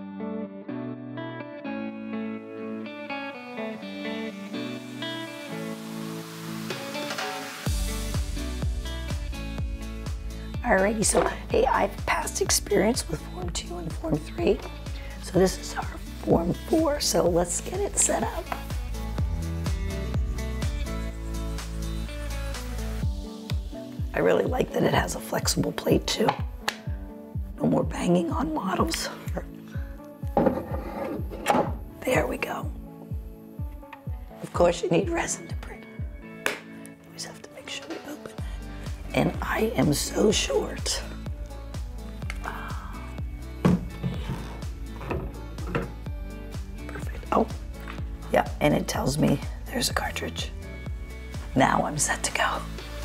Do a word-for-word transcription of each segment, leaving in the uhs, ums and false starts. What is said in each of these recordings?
Alrighty, so hey, I have past experience with Form two and Form three. So this is our Form four, so let's get it set up. I really like that it has a flexible plate too. No more banging on models. There we go. Of course you need resin to print. Always have to make sure we open it. And I am so short. Perfect. Oh, yeah, and it tells me there's a cartridge. Now I'm set to go.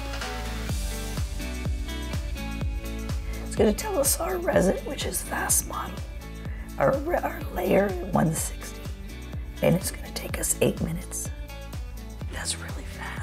It's gonna tell us our resin, which is fast model, our, our layer one sixty, and it's gonna take us eight minutes. That's really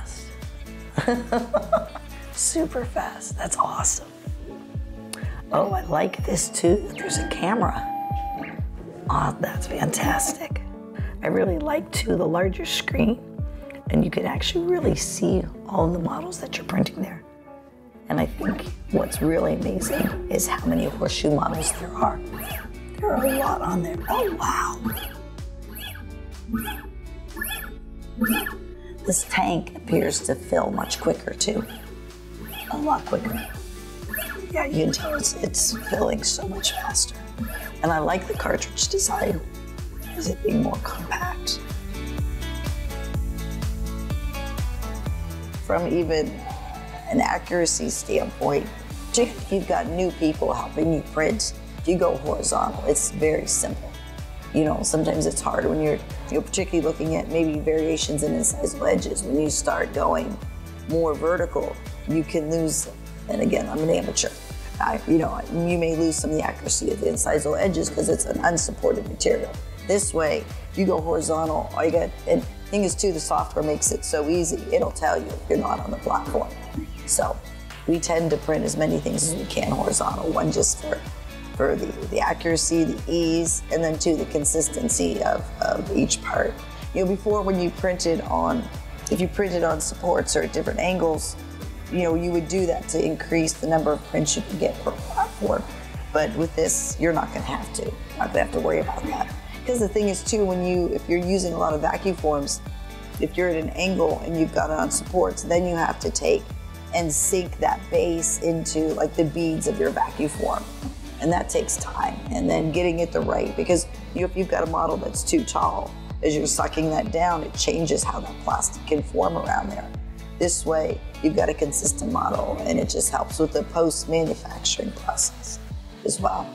fast. Super fast, that's awesome. Oh, I like this too, there's a camera. Oh, that's fantastic. I really like too the larger screen, and you can actually really see all the models that you're printing there. And I think what's really amazing is how many horseshoe models there are. There are a lot on there. Oh, wow. This tank appears to fill much quicker too. A lot quicker. Yeah, you can tell it's, it's filling so much faster. And I like the cartridge design, is it being more compact. From even an accuracy standpoint, particularly if you've got new people helping you print, if you go horizontal, it's very simple. You know, sometimes it's hard when you're, you're particularly looking at maybe variations in incisal edges. When you start going more vertical, you can lose, and again, I'm an amateur. I, you know, you may lose some of the accuracy of the incisal edges because it's an unsupported material. This way, if you go horizontal, all you got, and the thing is too, the software makes it so easy, it'll tell you if you're not on the platform. So we tend to print as many things as we can horizontal, one just for, for the, the accuracy, the ease, and then two, the consistency of, of each part. You know, before when you printed on, if you printed on supports or at different angles, you know, you would do that to increase the number of prints you can get per platform. But with this, you're not gonna have to. You're not gonna have to worry about that. Because the thing is too, when you, if you're using a lot of vacuum forms, if you're at an angle and you've got it on supports, then you have to take and sink that base into like the beads of your vacuum form. And that takes time. And then getting it the right, because you, if you've got a model that's too tall, as you're sucking that down, it changes how that plastic can form around there. This way, you've got a consistent model, and it just helps with the post-manufacturing process as well.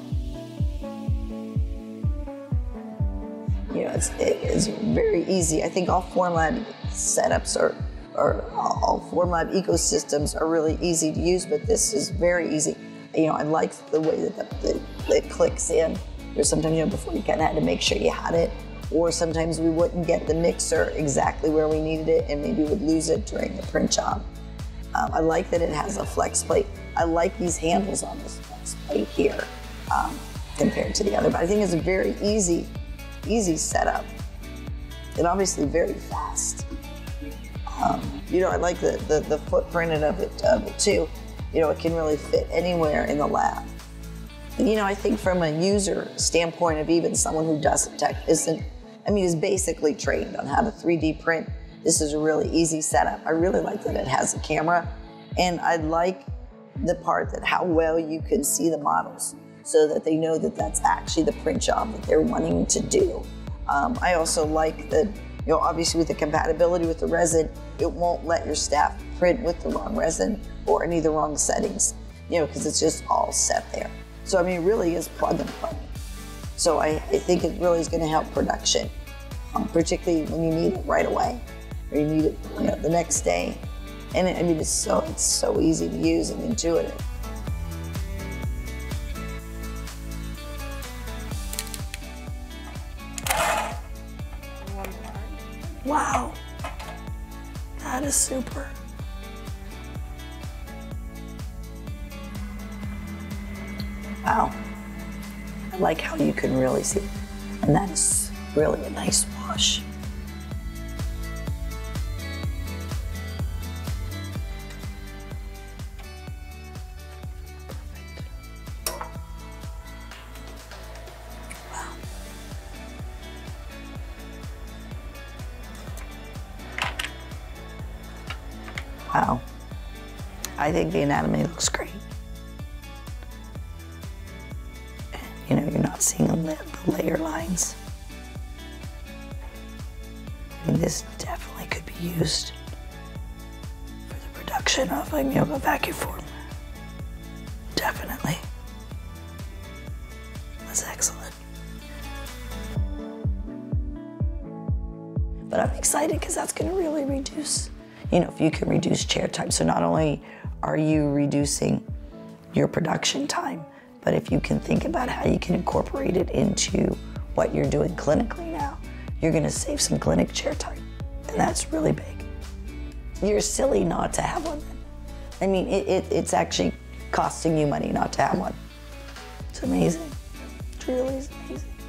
You know, it's, it's very easy. I think all Formlab setups are, or all Formlab ecosystems are really easy to use, but this is very easy. You know, I like the way that the, the, it clicks in. There's sometimes, you know, before you kind of had to make sure you had it, or sometimes we wouldn't get the mixer exactly where we needed it, and maybe would lose it during the print job. Um, I like that it has a flex plate. I like these handles on this flex plate here um, compared to the other, but I think it's a very easy, easy setup, and obviously very fast. Um, you know, I like the, the, the footprint of it, of it too. You know, it can really fit anywhere in the lab. And, you know, I think from a user standpoint of even someone who doesn't tech, isn't, I mean, is basically trained on how to three D print, this is a really easy setup. I really like that it has a camera, and I like the part that how well you can see the models so that they know that that's actually the print job that they're wanting to do. Um, I also like that, you know, obviously with the compatibility with the resin, it won't let your staff print with the wrong resin or any of the wrong settings, you know, because it's just all set there. So, I mean, it really is plug and play. So I, I think it really is going to help production, um, particularly when you need it right away, or you need it, you know, the next day. And it, I mean, it's so, it's so easy to use and intuitive. Wow, that is super. Wow, I like how you can really see. And that is really a nice wash. Wow. I think the anatomy looks great. And, you know, you're not seeing the layer lines. I mean, this definitely could be used for the production of, like, you know, a vacuum form. Definitely. That's excellent. But I'm excited because that's going to really reduce, you know, if you can reduce chair time. So not only are you reducing your production time, but if you can think about how you can incorporate it into what you're doing clinically now, you're gonna save some clinic chair time. And that's really big. You're silly not to have one. I mean, it, it, it's actually costing you money not to have one. It's amazing. It really is amazing.